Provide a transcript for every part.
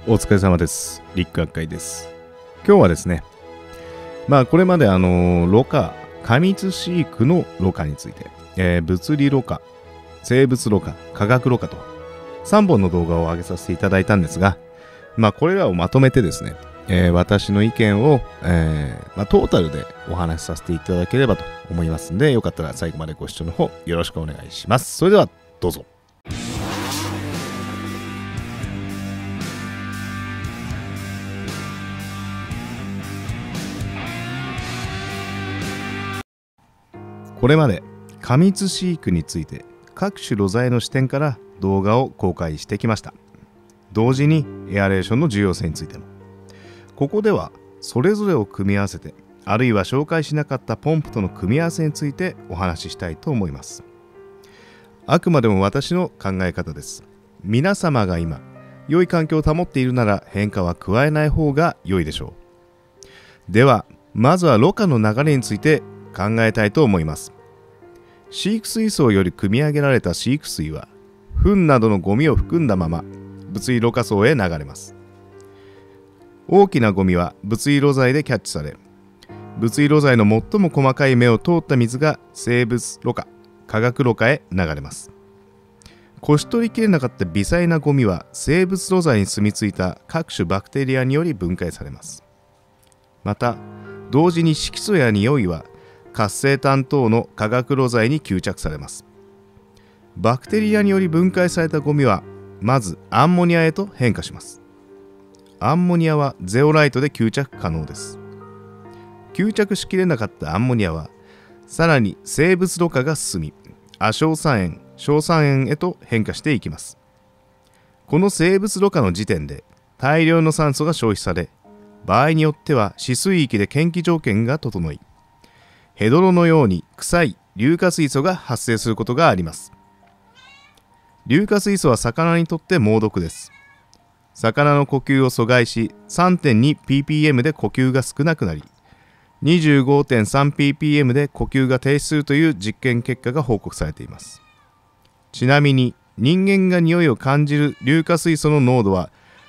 お疲れ様です。リック学会です。今日はですね、これまでろ過、過密飼育のろ過について、物理ろ過、生物ろ過、化学ろ過と3本の動画を上げさせていただいたんですが、これらをまとめてですね、私の意見を、トータルでお話しさせていただければと思いますので、よかったら最後までご視聴の方よろしくお願いします。それではどうぞ。これまで過密飼育について各種露材の視点から動画を公開してきました。同時にエアレーションの重要性についても。ここではそれぞれを組み合わせて、あるいは紹介しなかったポンプとの組み合わせについてお話ししたいと思います。あくまでも私の考え方です。皆様が今良い環境を保っているなら変化は加えない方が良いでしょう。ではまずはろ過の流れについて考えたいと思います。飼育水槽より汲み上げられた飼育水は糞などのゴミを含んだまま物理ろ過槽へ流れます。大きなゴミは物理ろ材でキャッチされ、物理ろ材の最も細かい目を通った水が生物ろ過、化学ろ過へ流れます。こし取りきれなかった微細なゴミは生物ろ材に住み着いた各種バクテリアにより分解されます。また同時に色素や匂いは活性炭等の化学ろ材に吸着されます。バクテリアにより分解されたゴミはまずアンモニアへと変化します。アンモニアはゼオライトで吸着可能です。吸着しきれなかったアンモニアはさらに生物ろ過が進み、亜硝酸塩、硝酸塩へと変化していきます。この生物ろ過の時点で大量の酸素が消費され、場合によっては止水域で検気条件が整い、ヘドロのように臭い硫化水素が発生することがあります。硫化水素は魚にとって猛毒です。魚の呼吸を阻害し、3.2ppm で呼吸が少なくなり、25.3ppm で呼吸が停止するという実験結果が報告されています。ちなみに人間が匂いを感じる硫化水素の濃度は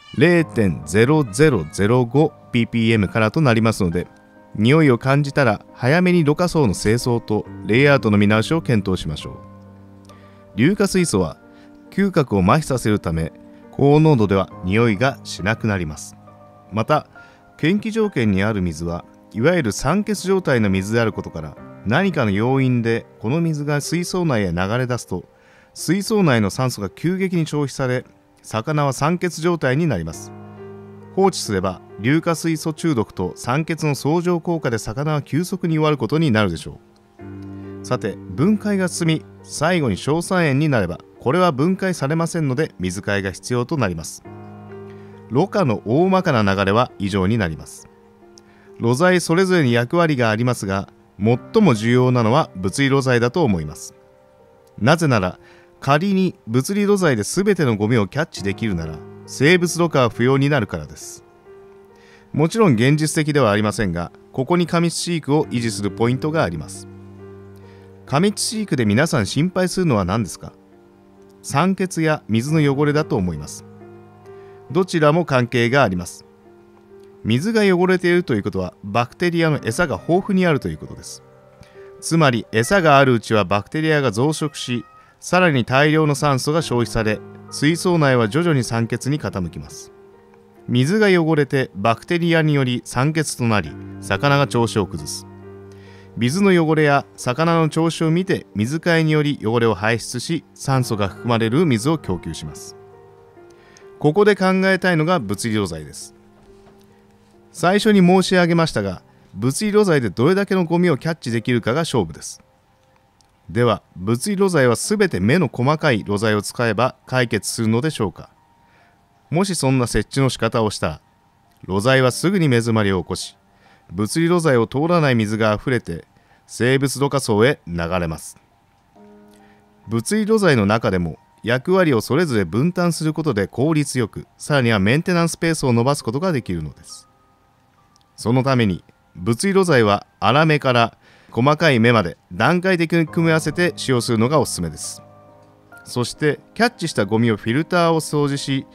0.0005ppm からとなりますので、匂いを感じたら早めにろ過槽の清掃とレイアウトの見直しを検討しましょう。硫化水素は嗅覚を麻痺させるため、高濃度では匂いがしなくなります。また検気条件にある水はいわゆる酸欠状態の水であることから、何かの要因でこの水が水槽内へ流れ出すと、水槽内の酸素が急激に消費され、魚は酸欠状態になります。放置すれば硫化水素中毒と酸欠の相乗効果で魚は急速に弱ることになるでしょう。さて、分解が進み最後に硝酸塩になれば、これは分解されませんので水替えが必要となります。ろ過の大まかな流れは以上になります。ろ材それぞれに役割がありますが、最も重要なのは物理ろ材だと思います。なぜなら仮に物理ろ材で全てのゴミをキャッチできるなら生物ろ過は不要になるからです。もちろん現実的ではありませんが、ここに過密飼育を維持するポイントがあります。過密飼育で皆さん心配するのは何ですか？酸欠や水の汚れだと思います。どちらも関係があります。水が汚れているということはバクテリアの餌が豊富にあるということです。つまり餌があるうちはバクテリアが増殖し、さらに大量の酸素が消費され、水槽内は徐々に酸欠に傾きます。水が汚れてバクテリアにより酸欠となり、魚が調子を崩す。水の汚れや魚の調子を見て水替えにより汚れを排出し、酸素が含まれる水を供給します。ここで考えたいのが物理ろ材です。最初に申し上げましたが、物理ろ材でどれだけのゴミをキャッチできるかが勝負です。では物理ろ材はすべて目の細かいろ材を使えば解決するのでしょうか？もしそんな設置の仕方をしたら、ろ材はすぐに目詰まりを起こし、物理ろ材を通らない水があふれて生物ろ過槽へ流れます。物理ろ材の中でも役割をそれぞれ分担することで効率よく、さらにはメンテナンススペースを伸ばすことができるのです。そのために物理ろ材は粗めから細かい目まで段階的に組み合わせて使用するのがおすすめです。そしてキャッチしたゴミをフィルターを掃除し、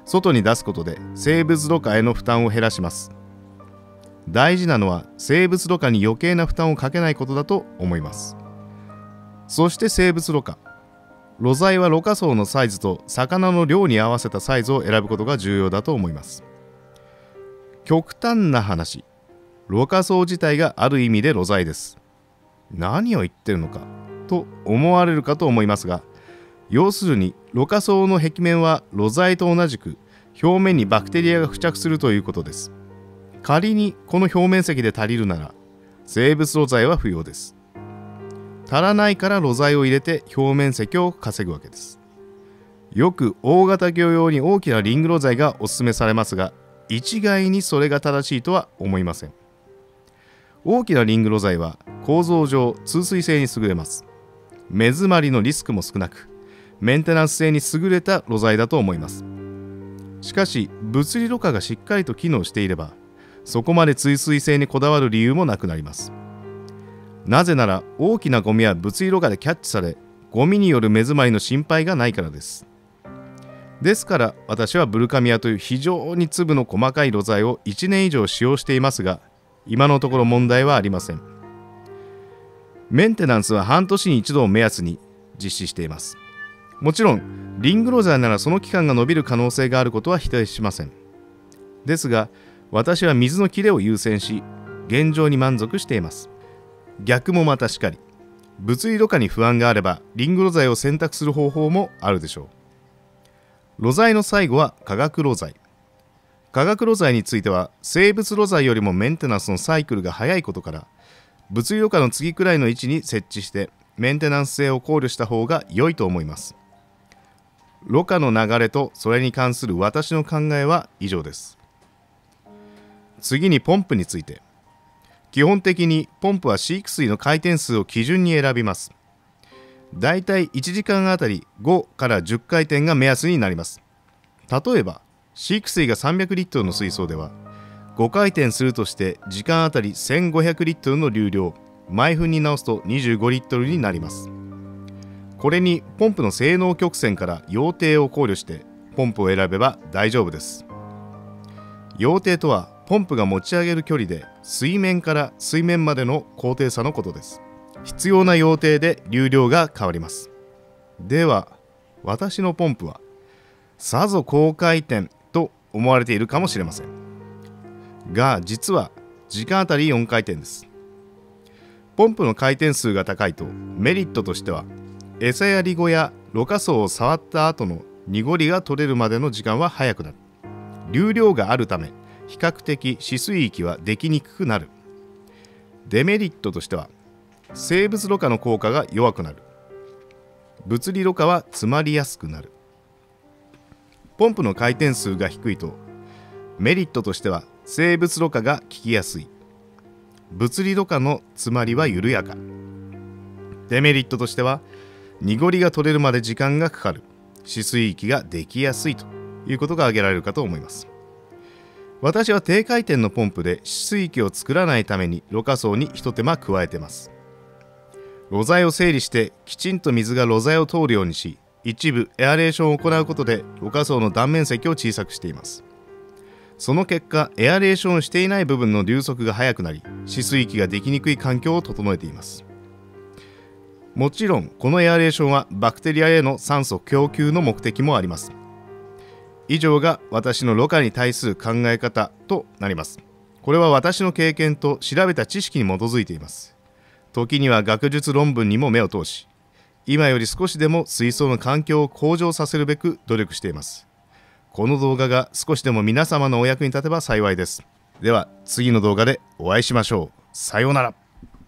外に出すことで生物ろ過への負担を減らします。大事なのは生物ろ過に余計な負担をかけないことだと思います。そして生物ろ過。ろ材はろ過槽のサイズと魚の量に合わせたサイズを選ぶことが重要だと思います。極端な話、ろ過槽自体がある意味でろ材です。何を言ってるのかと思われるかと思いますが、要するにろ過槽の壁面はろ材と同じく表面にバクテリアが付着するということです。仮にこの表面積で足りるなら生物ろ材は不要です。足らないからろ材を入れて表面積を稼ぐわけです。よく大型魚用に大きなリングろ材がお勧めされますが、一概にそれが正しいとは思いません。大きなリングろ材は構造上通水性に優れます。目詰まりのリスクも少なく、メンテナンス性に優れたろ材だと思います。しかし物理ろ過がしっかりと機能していれば、そこまで通水性にこだわる理由もなくなります。なぜなら大きなゴミは物理ろ過でキャッチされ、ゴミによる目詰まりの心配がないからです。ですから私はブルカミアという非常に粒の細かいろ材を1年以上使用していますが、今のところ問題はありません。メンテナンスは半年に一度を目安に実施しています。もちろんリングろ材ならその期間が延びる可能性があることは否定しません。ですが私は水の切れを優先し、現状に満足しています。逆もまたしかり、物理ろ過に不安があればリングろ材を選択する方法もあるでしょう。ろ材の最後は化学ろ材。化学ろ材については生物ろ材よりもメンテナンスのサイクルが早いことから、物理ろ過の次くらいの位置に設置してメンテナンス性を考慮した方が良いと思います。ろ過の流れとそれに関する私の考えは以上です。次にポンプについて。基本的にポンプは飼育水の回転数を基準に選びます。だいたい1時間あたり5から10回転が目安になります。例えば飼育水が300リットルの水槽では5回転するとして時間あたり1500リットルの流量、毎分に直すと25リットルになります。これにポンプの性能曲線から溶定を考慮してポンプを選べば大丈夫です。溶定とはポンプが持ち上げる距離で水面から水面までの高低差のことです。必要な溶定で流量が変わります。では私のポンプはさぞ高回転と思われているかもしれませんが、実は時間あたり4回転です。ポンプの回転数が高いとメリットとしては、餌やり後やろ過槽を触った後の濁りが取れるまでの時間は早くなる。流量があるため比較的止水域はできにくくなる。デメリットとしては生物ろ過の効果が弱くなる。物理ろ過は詰まりやすくなる。ポンプの回転数が低いとメリットとしては生物ろ過が効きやすい。物理ろ過の詰まりは緩やか。デメリットとしては濁りが取れるまで時間がかかる。止水域ができやすいということが挙げられるかと思います。私は低回転のポンプで止水域を作らないためにろ過槽に一手間加えています。ろ材を整理してきちんと水がろ材を通るようにし、一部エアレーションを行うことでろ過槽の断面積を小さくしています。その結果、エアレーションしていない部分の流速が速くなり、止水域ができにくい環境を整えています。もちろんこのエアレーションはバクテリアへの酸素供給の目的もあります。以上が私のろ過に対する考え方となります。これは私の経験と調べた知識に基づいています。時には学術論文にも目を通し、今より少しでも水槽の環境を向上させるべく努力しています。この動画が少しでも皆様のお役に立てば幸いです。では次の動画でお会いしましょう。さようなら。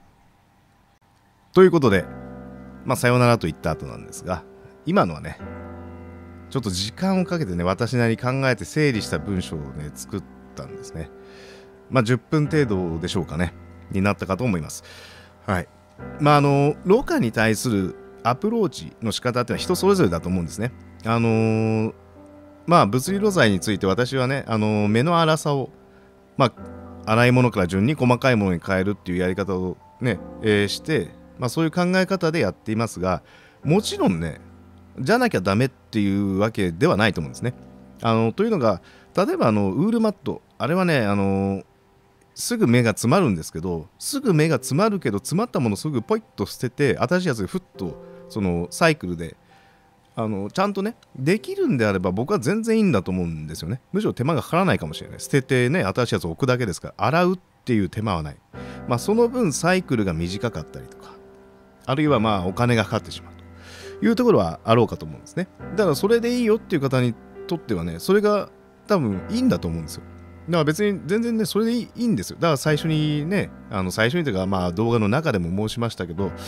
ということで、さようならと言った後なんですが、今のはね、ちょっと時間をかけてね、私なりに考えて整理した文章をね、作ったんですね。10分程度でしょうかね、になったかと思います。はい。ろ過に対するアプローチの仕方ってのは人それぞれだと思うんですね。物理ろ材について私はね、目の粗さを、粗いものから順に細かいものに変えるっていうやり方をね、して、そういう考え方でやっていますが、もちろんね、じゃなきゃダメっていうわけではないと思うんですね。 というのが、例えばウールマット、あれはね、すぐ目が詰まるんですけど、詰まったものをすぐポイッと捨てて、新しいやつでふっとそのサイクルでちゃんとねできるんであれば、僕は全然いいんだと思うんですよね。むしろ手間がかからないかもしれない。捨ててね、新しいやつを置くだけですから、洗うっていう手間はない。その分サイクルが短かったりとか、あるいはお金がかかってしまうというところはあろうかと思うんですね。だからそれでいいよっていう方にとってはね、それが多分いいんだと思うんですよ。だから別に全然ね、それでいいんですよ。だから最初にね、最初にというか、動画の中でも申しましたけど、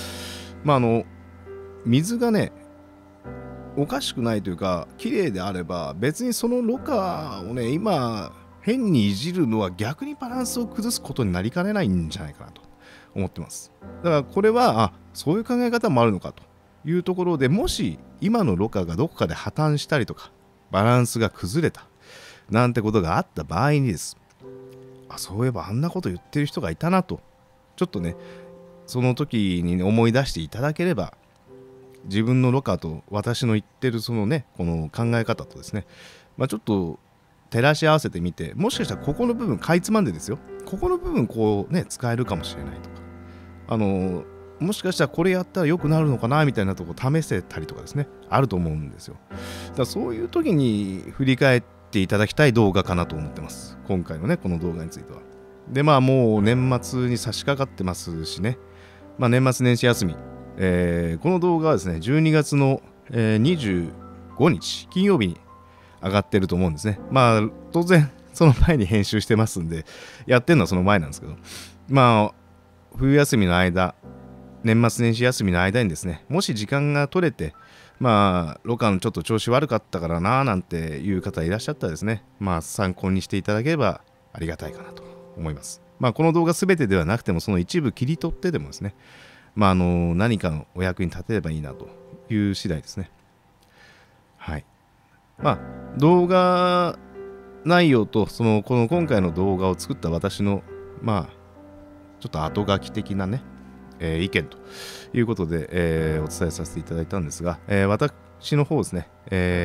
水がね、おかしくないというか、綺麗であれば、別にそのろ過をね、今、変にいじるのは逆にバランスを崩すことになりかねないんじゃないかなと思ってます。だからこれは、そういう考え方もあるのかというところで、もし今のろ過がどこかで破綻したりとか、バランスが崩れたなんてことがあった場合にです。そういえばあんなこと言ってる人がいたなと、ちょっとね、その時に思い出していただければ、自分のろ過と私の言ってるそのね、この考え方とですね、ちょっと照らし合わせてみて、もしかしたらここの部分かいつまんでですよ、ここの部分こうね使えるかもしれないとか、もしかしたらこれやったら良くなるのかなみたいなとこ試せたりとかですね、あると思うんですよ。だからそういう時に振り返っていただきたい動画かなと思ってます、今回のねこの動画については。でもう年末に差し掛かってますしね、年末年始休み、この動画はですね12月の、25日金曜日に上がってると思うんですね。当然その前に編集してますんで、やってるのはその前なんですけど、冬休みの間、年末年始休みの間にですね、もし時間が取れて、ろ過のちょっと調子悪かったからななんていう方いらっしゃったらですね、参考にしていただければありがたいかなと思います。この動画すべてではなくても、その一部切り取ってでもですね、何かのお役に立てればいいなという次第ですね。はい。動画内容とこの今回の動画を作った私のちょっと後書き的なね、意見ということで、お伝えさせていただいたんですが、私の方ですね、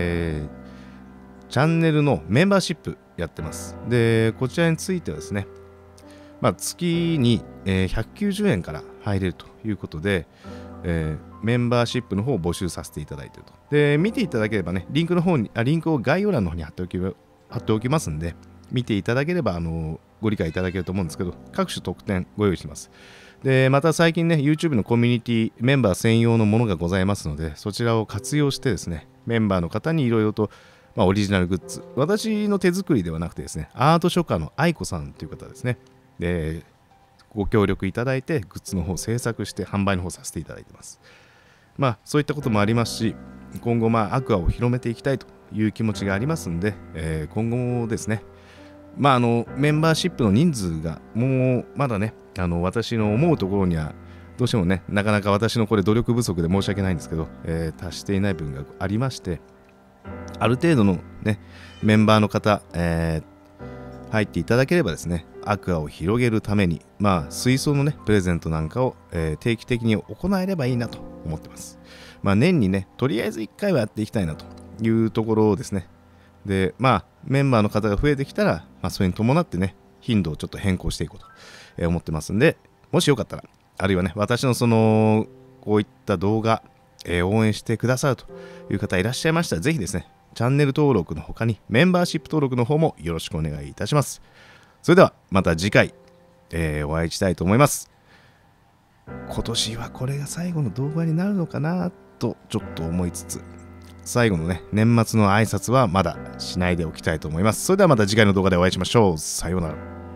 チャンネルのメンバーシップやってます。で、こちらについてはですね、月に、190円から入れるということで、メンバーシップの方を募集させていただいていると。で、見ていただければね、リンクを概要欄の方に貼っておきますんで、見ていただければご理解いただけると思うんですけど、各種特典ご用意してます。で、また最近ね、YouTube のコミュニティメンバー専用のものがございますので、そちらを活用してですね、メンバーの方にいろいろと、オリジナルグッズ、私の手作りではなくてですね、アート書家の愛子さんという方ですね、でご協力いただいてグッズの方を制作して販売の方させていただいてます。そういったこともありますし、今後アクアを広めていきたいという気持ちがありますんで、今後もですね、メンバーシップの人数がもうまだね、私の思うところにはどうしてもね、なかなか私のこれ努力不足で申し訳ないんですけど、達していない部分がありまして、ある程度のねメンバーの方、入っていただければですね、アクアを広げるために、水槽のねプレゼントなんかを、定期的に行えればいいなと思ってます。年にねとりあえず1回はやっていきたいなというところですね。で、メンバーの方が増えてきたら、それに伴ってね頻度をちょっと変更していこうと、思ってますんで、もしよかったら、あるいはね私のこういった動画、応援してくださるという方いらっしゃいましたら、ぜひですねチャンネル登録の他にメンバーシップ登録の方もよろしくお願いいたします。それではまた次回、お会いしたいと思います。今年はこれが最後の動画になるのかなとちょっと思いつつ、最後のね年末の挨拶はまだしないでおきたいと思います。それではまた次回の動画でお会いしましょう。さようなら。